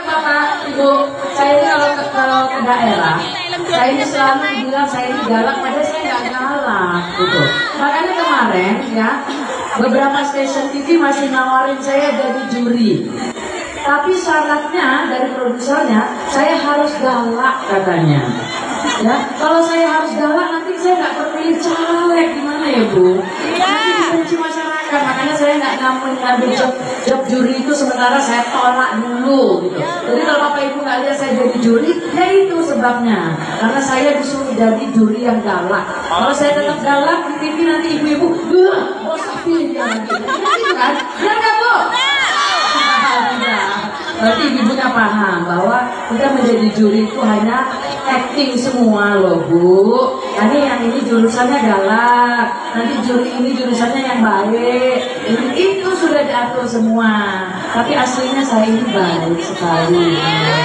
Bapak, Ibu, saya ini kalau ke daerah, saya ini selalu bilang saya ini galak, padahal saya nggak galak, gitu. Makanya kemarin ya, beberapa stasiun TV masih nawarin saya jadi juri. Tapi syaratnya dari produsernya, saya harus galak katanya. Ya, kalau saya harus galak nanti saya nggak terpilih caleg, gimana ya Bu? Nanti dibenci masyarakat, makanya saya nggak ngambil job juri itu sementara saya tolak dulu gitu. Jadi kalau Bapak Ibu nggak lihat saya jadi juri, ya itu sebabnya. Karena saya disuruh jadi juri yang galak. Kalau saya tetap galak di TV nanti ibu-ibu, bosan pilih dia lagi. Gitu kan? Benar nggak Bu? Berarti ibunya paham bahwa kita menjadi juri itu hanya acting semua loh Bu. Nanti yang ini jurusannya galak, nanti juri ini jurusannya yang baik. Itu sudah diatur semua. Tapi aslinya saya ini baik sekali.